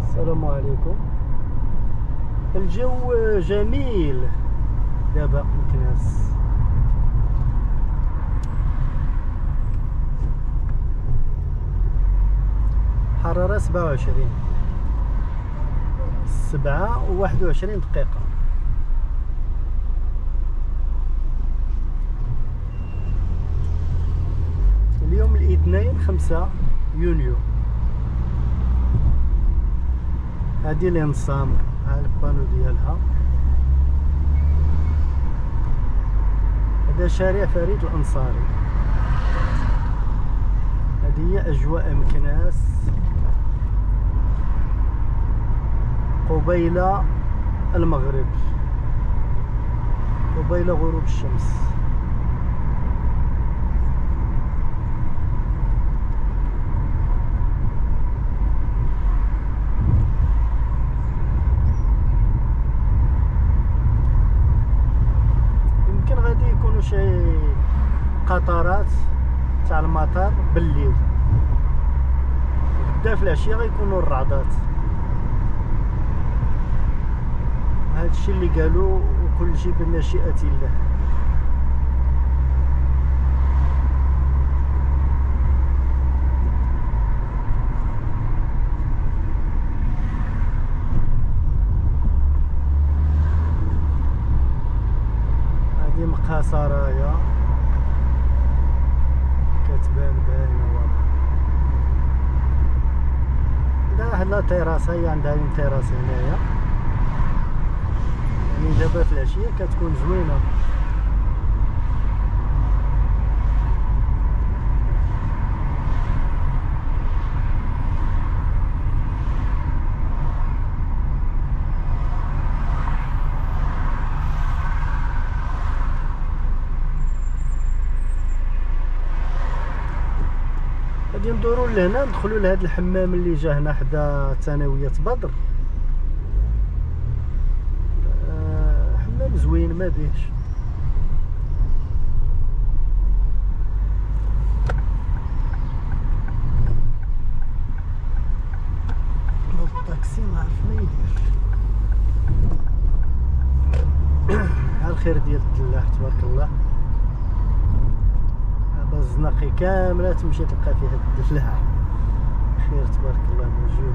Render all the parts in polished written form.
السلام عليكم. الجو جميل دابا مكناس. حرارة 27 7:21 دقيقة. اليوم الاثنين 5 يونيو. هادي الانصام، ها البانو ديالها. هذا شارع فريد الأنصاري. هذه هي أجواء مكناس قبيل المغرب، قبيل غروب الشمس. يمكن غادي يكونوا شي قطارات تاع المطار بالليل، غدا في العشيه غيكونوا الرعدات. هادشي اللي قالوا، وكل شيء بمشيئة الله. هادي مقاصة راية كتبان باينة واضحة. عندها لا تيراس، هي عندها تيراس هنايا، يعني دابا في العشية كتكون زوينة. غادي ندورو لهنا، ندخلو لهاد الحمام اللي جا هنا حدا ثانوية بدر. حمام زوين ما بيهش. الطاكسي ما عرف ما يدير. ها الخير ديال الدلاح تبارك الله. الزناقي كامله تمشي تلقى فيها الدلاع. خير تبارك الله موجود.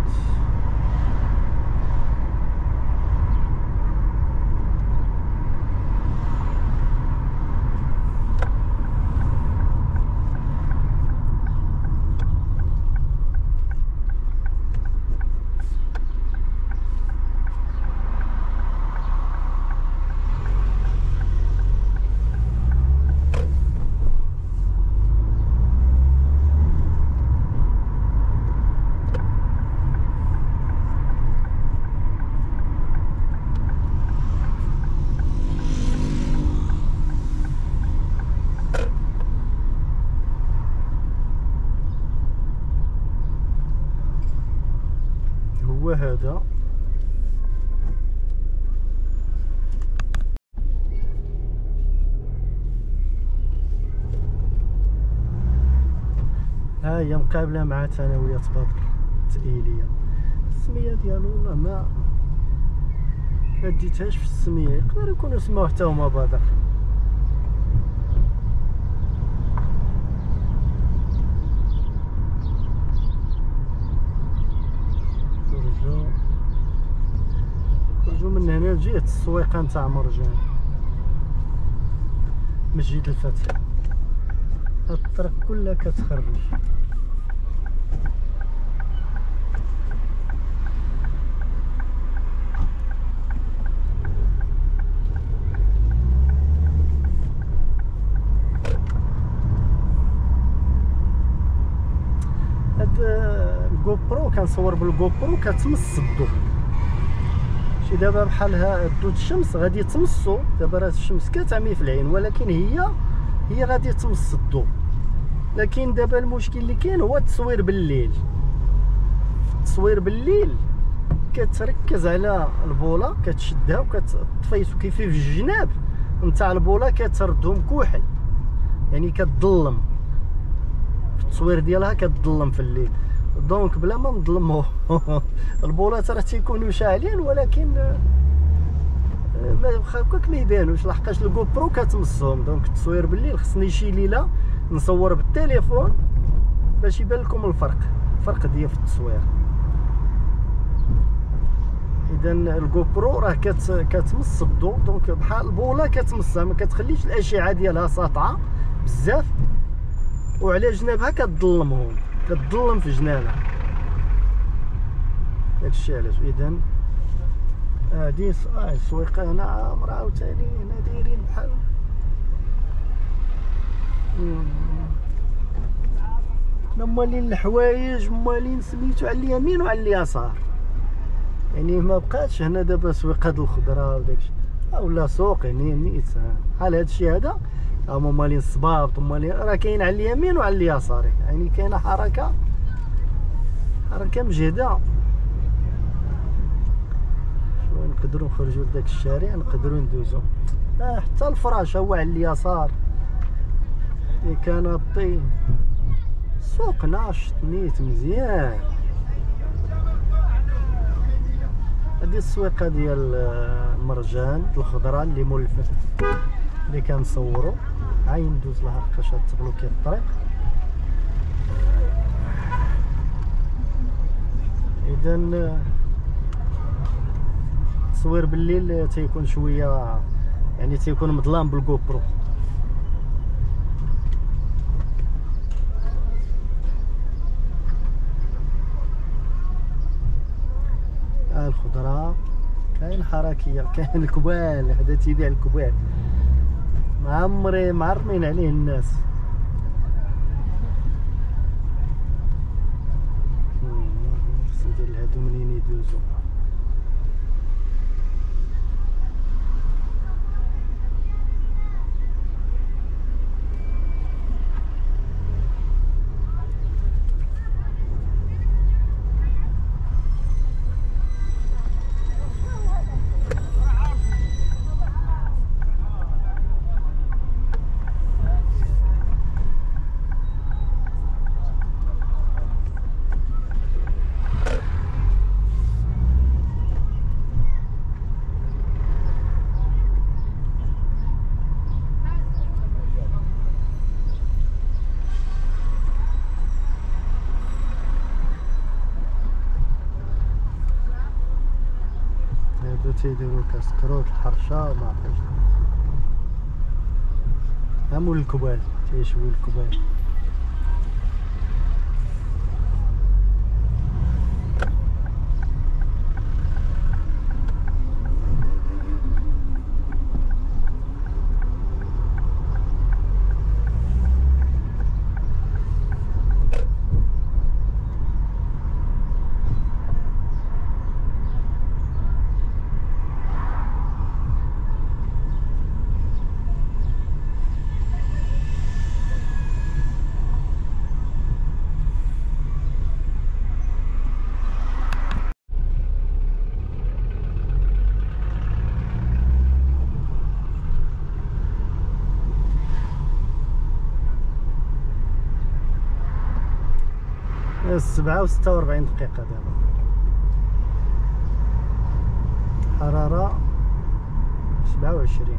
هو هذا ها هي مقابله مع ثانويه بدر التأهيليه. السميه ديالو والله ما ديتهاش في السميه، يقدر يكونوا سماوه حتى هما بدر. خرجوا من هنا لجهة السويقة نتاع مرجان، مسجد الفتح. هاد الطريق كلها كتخرج. هاد الجو برو كنصور بالجو برو كتمص الضو. شي دابا بحال ضوء الشمس غادي تمصو. دابا راه الشمس كتعمي في العين، ولكن هي غادي تمص الضوء. لكن دابا المشكل اللي كاين هو التصوير بالليل. التصوير بالليل كتركز على البوله، كتشدها وكتطفي كيف في الجناب نتاع البوله كتردهم كحل، يعني كتظلم في التصوير ديالها، كتظلم في الليل. دونك بلا ما نظلمو البولات راه تيكونوا شاعلين، ولكن ما هكاك ما يبانوش، لحقاش الجو برو كتمسهم. دونك التصوير بالليل خصني شي ليله نصور بالتليفون باش يبان لكم الفرق ديال في التصوير. اذا الجو برو راه كتمس الضوء، دونك بحال البوله كتمسها، ما كتخليش الاشعه ديالها ساطعه بزاف، وعلى جنابها كتظلمهم، كتظلم في جنابها. داكشي علاش اذا هادي السويقه هنا عامره عاوتاني، هنا دايرين بحال مالين الحوايج، مالين سميتو على اليمين وعلى اليسار. يعني ما بقاتش هنا دابا سويقه د الخضره وداكشي، ولا سوق يعني نيت بحال هادشي هذا. هما مالين الصبابط، مالين راه كاين على اليمين وعلى اليسار، يعني كاينه حركه مجهده. شويه نقدروا نخرجوا لذاك الشارع، نقدروا ندوزو حتى الفراش هو على اليسار، لي كانابي. السوق ناشط نيت مزيان. هادي السويقه ديال المرجان الخضره اللي مول اللي كنصوروا. هاي ندوز لها لحقاش تبلوكي الطريق. اذا التصوير بالليل تيكون شويه، يعني تيكون مظلام بالجو برو. الخضره كاين حركيه، كاين الكبال، هذا تيبيع الكبال معرمين عليه الناس. خصني ندير لهادو منين يدوزو. تيديروا كاسكروت الحرشه وما عرفتش، هامول الكبال تيشوي الكبال. السبعة و46 دقيقة دابا، حرارة 27.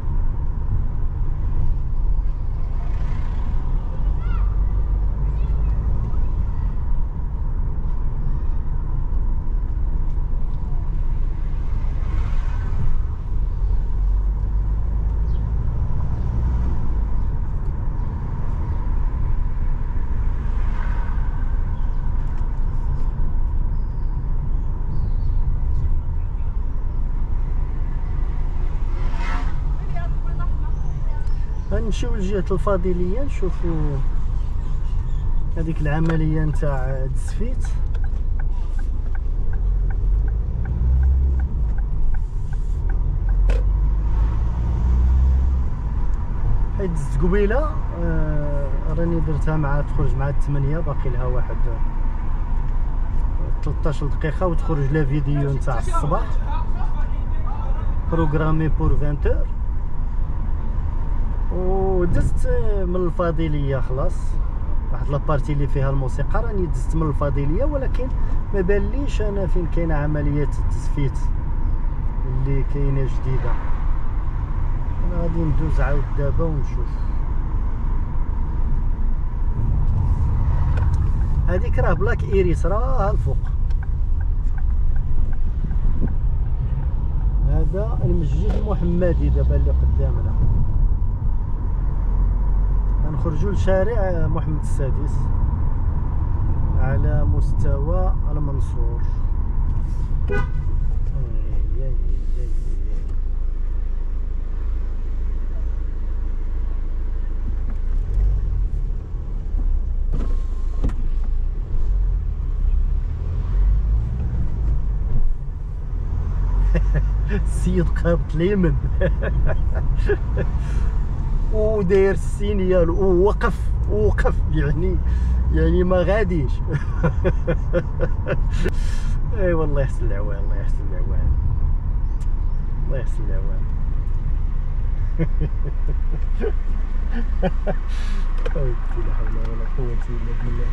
غنمشيو لجهة الفاضلية نشوفو هذيك العملية نتاع التسفيت. حيت زدت قبيلة راني درتها مع تخرج مع 8، باقي لها واحد 13 دقيقة وتخرج لا فيديو نتاع الصباح بروغرامي بور 20h. ودزت من الفاضلية خلاص واحد لابارتي اللي فيها الموسيقى راني دزت من الفضيليه، ولكن ما باليش انا فين كاينه عمليه التزفيت اللي كاينه جديده. انا غادي ندوز عاود دابا ونشوف. هذيك راه بلاك ايريس راه الفوق. هذا المسجد المحمدي دابا اللي قدامنا. غنخرجوا لشارع محمد السادس على مستوى المنصور. السيد قابط اليمن وداير السينيال ووقف يعني ما غاديش. اي والله يحسن العوان، الله يحسن العوان، الله يحسن العوان. لا حول ولا قوة الا بالله.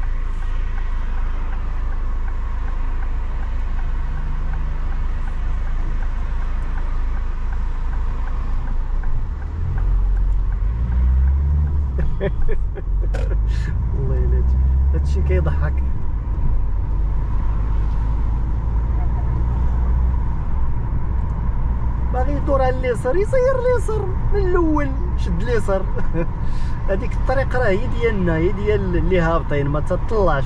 والله الا هادشي كيضحك. باغي يدور على اليسار يسير اليسار من الاول، شد اليسار. هذيك الطريق راه هي ديالنا، هي ديال اللي هابطين، ما تطلعش.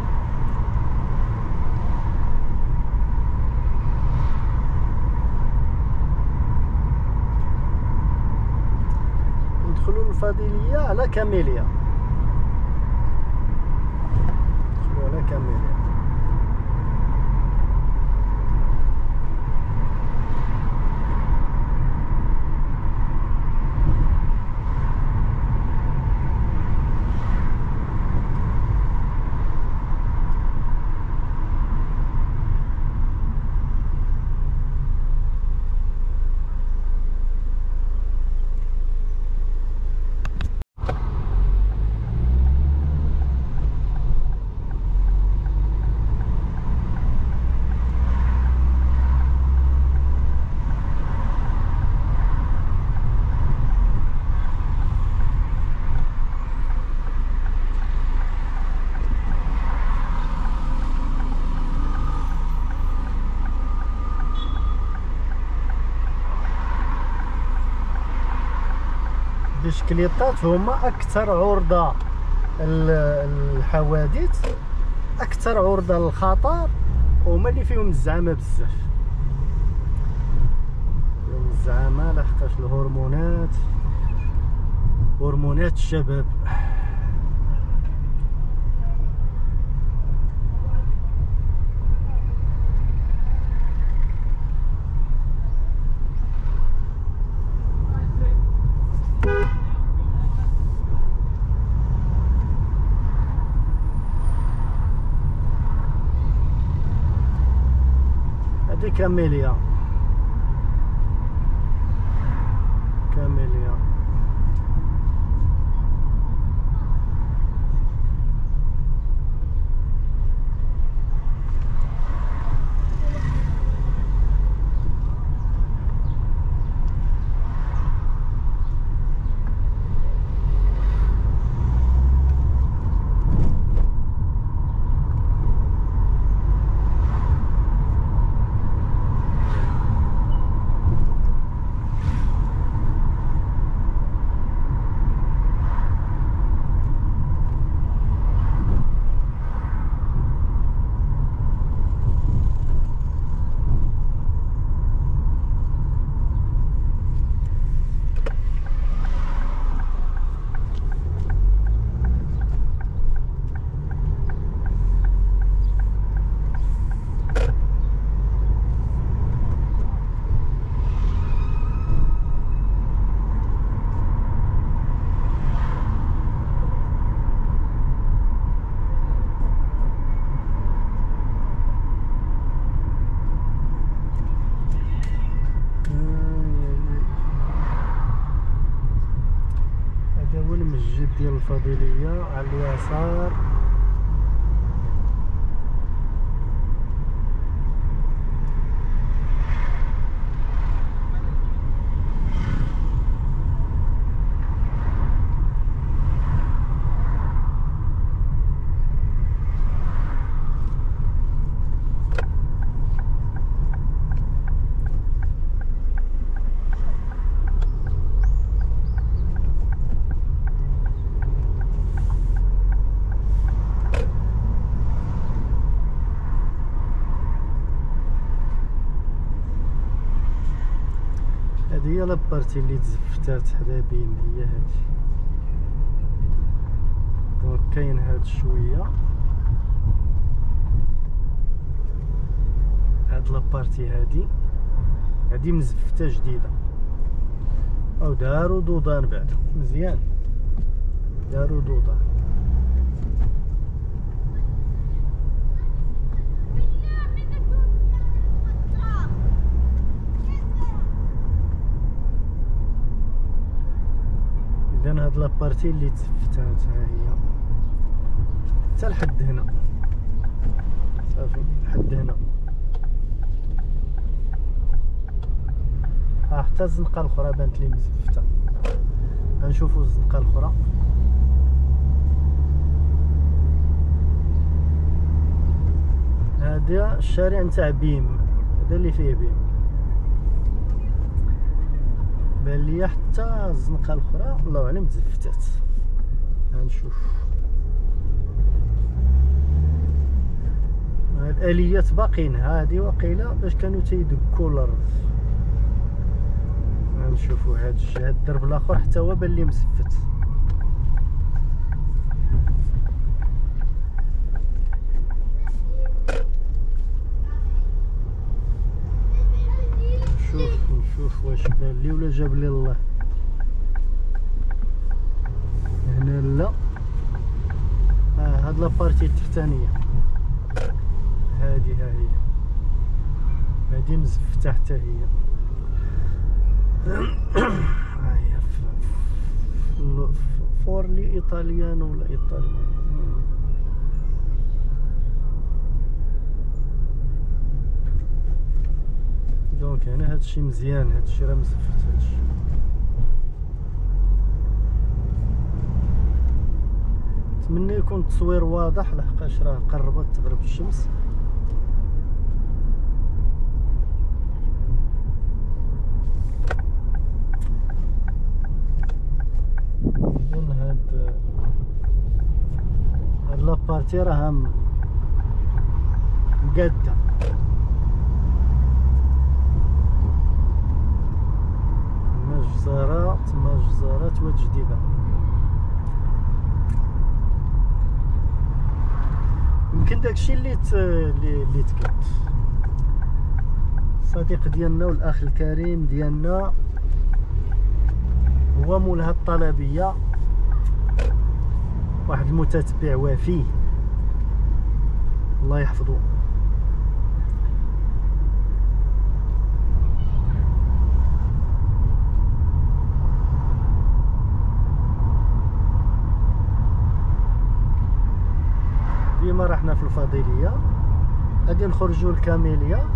ندخلوا الفضيليه على كاميليا، ندخلوا على كاميليا. بشكليطات هما اكثر عرضه الحوادث، اكثر عرضه للخطر، هما اللي فيهم الزعامه بزاف. فيهم الزعامه لحقاش هرمونات الشباب. هذه كاميليا. ديال الفضيلية على اليسار. هذه هي لابارتي اللي تزفتات حدا بين، هي هادي. دونك كاين هاد شويه، هاد لابارتي هادي مزفته جديده، او دارو دودان بعدا مزيان، دارو دودان. اذا هاد لابارتي اللي تزفتات ها هي حتى لحد هنا، صافي لحد هنا، حتى الزنقه الاخرى بانت لي مزفته. غنشوفو الزنقه الاخرى. هذا الشارع نتاع بيم، هذا اللي فيه بيم. بان ليا حتى الزنقه الاخرى الله اعلم تزفتات. غنشوف الاليات باقين، هادي وقيله باش كانوا تيدكوا الارض. غنشوفوا هاد الدرب الاخر حتى هو بان لي مزفت. نشوف واش بان لي ولا جاب لي الله. هنا لا، هاد لابارتي التحتانيه هادي، ها هي هادي مزفته حتى هي. ها هي فورلي ايطاليانو ولا ايطاليان. دونك هنا هادشي مزيان، هادشي راه مزفت هادشي. نتمنى يكون التصوير واضح لحقاش راه قربت تغرب الشمس. اذن هاد لابارتي راها مقاده، مجزرات وجديده. يمكن داكشي اللي تقد الصديق ديالنا والاخ الكريم ديالنا هو مول هاد الطلبيه، واحد المتتبع وفي، الله يحفظه. ديما رحنا في الفضيليه، غادي نخرجوا الكاميليه،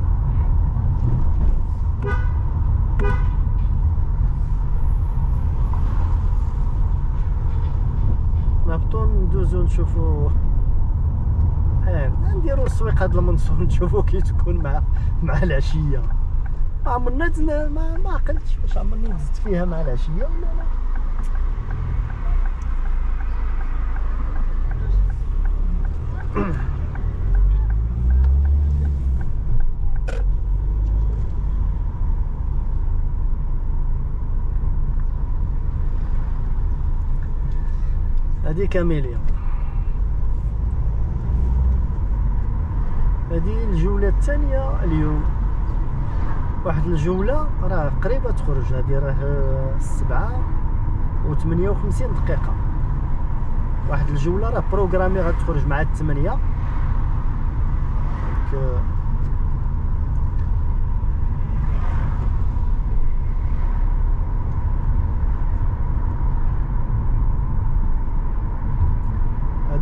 نهبطو ندوزو نشوفو، نديرو السويق هاد المنصور نشوفو كي تكون مع العشيه. عمرنا ما عقلتش واش عمرني دزت فيها مع العشيه ولا لا. هذه كاميليا، هذه الجولة الثانية اليوم. واحد الجولة راه قريبة تخرج، هذه راه 7:58 دقيقة. واحد الجولة راه بروغرامي غتخرج مع 8.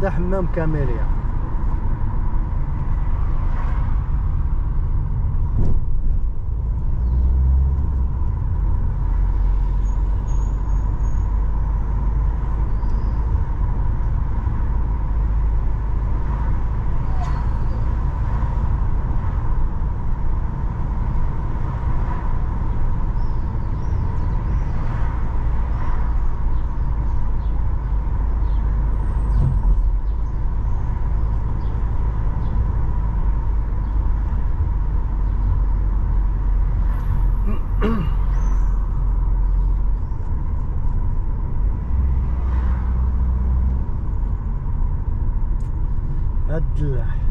هذا حمام كاميليا. الدلاح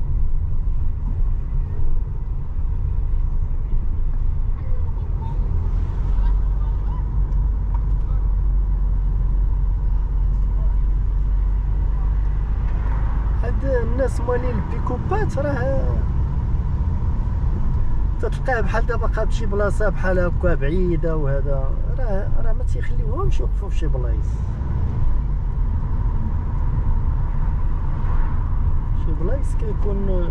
هاد الناس مالين البيكوبات راه تتلقاه بحال دابا بقى بشي بلاصه بحال هكا بعيده، وهذا راه ما تيخليوهمش يوقفوا في شي بلايص. شي بلايص كيكون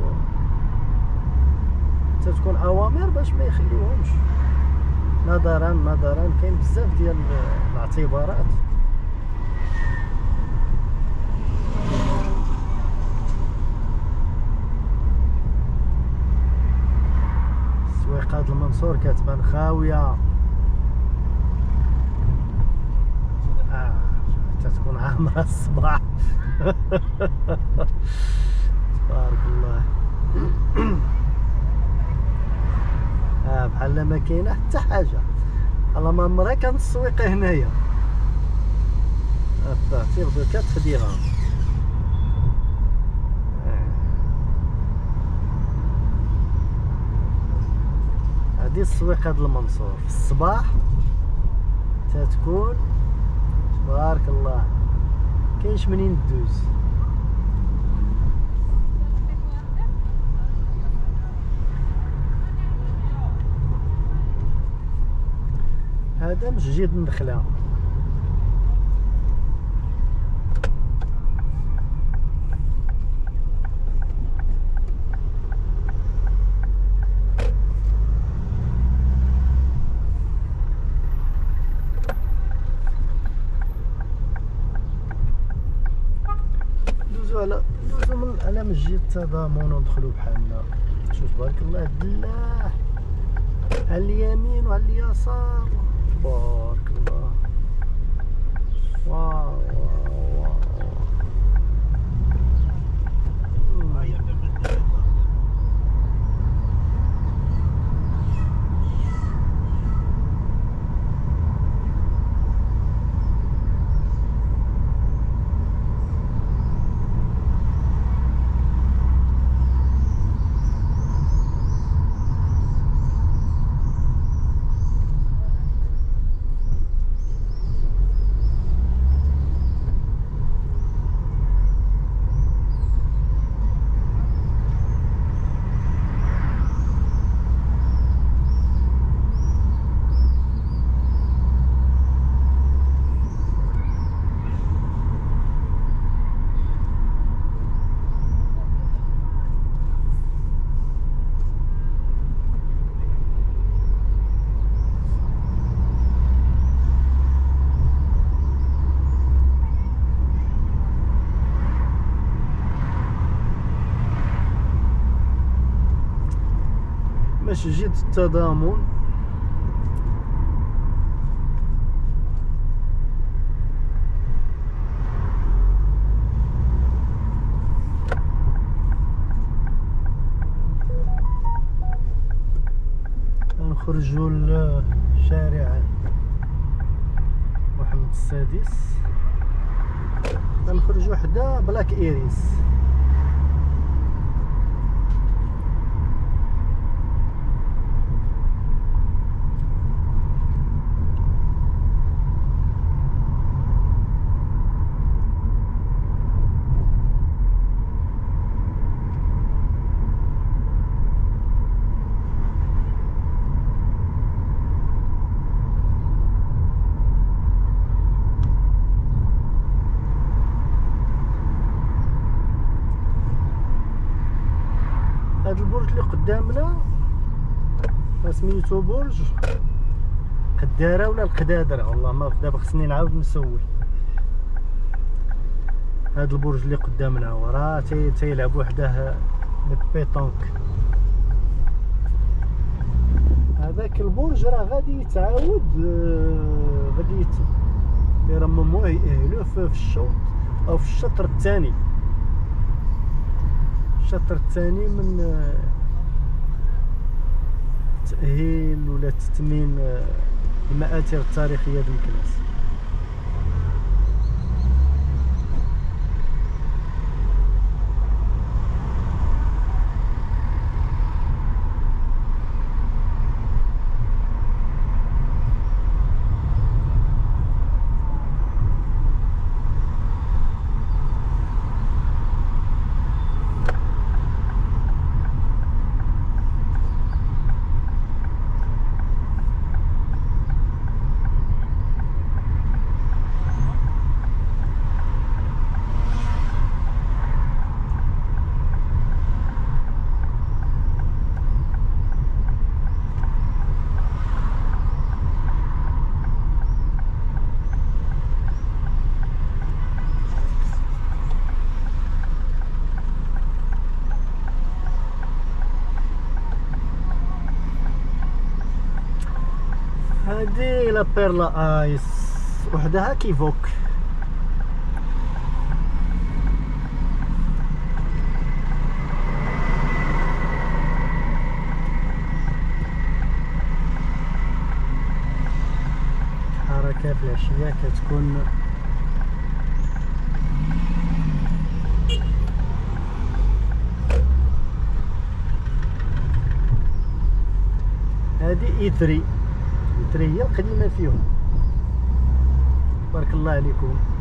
تتكون اوامر باش ما يخليوهمش، نظرا كاين بزاف ديال الاعتبارات. سويقات المنصور كتبان خاويه، تتكون عامره الصباح. تبارك الله. بحال ما كاينه حتى حاجه، الله ما عمرها كانت السويقه هنايا. تيبدو كتخديرها. هادي السويقه د المنصور في الصباح تتكون تبارك الله، كاينش منين دوز. هذا مسجد النخلة. ندوزو من على مسجد التضامن وندخلو بحالنا. شوف تبارك الله الدلاح على اليمين وعلى اليسار، تبارك الله. واو واو واو. مسجد التضامن. نخرجوا لشارع محمد السادس، نخرجوا حدا بلاك ايريس. اللي قدامنا سميتو برج قدارة ولا القدادرة، والله ما دابا خصني نعاود نسول. هاد البرج اللي قدامنا هو راه تيلعب وحده البيطونك. هذاك البرج راه غادي يتعاود، غادي يرمموه يأهلوه في الشوط او في الشطر الثاني، الشطر الثاني من تأهيل ولا تثمين المآثر التاريخية د مكناس. هادي لا بيرلا ايس وحدها كيفوك. حركة في العشية كتكون هادي إيتري هي القديمة فيهم. بارك الله عليكم.